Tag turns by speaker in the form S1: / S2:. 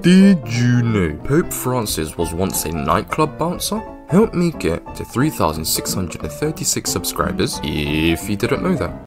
S1: Did you know Pope Francis was once a nightclub bouncer? Help me get to 3,636 subscribers if you didn't know that.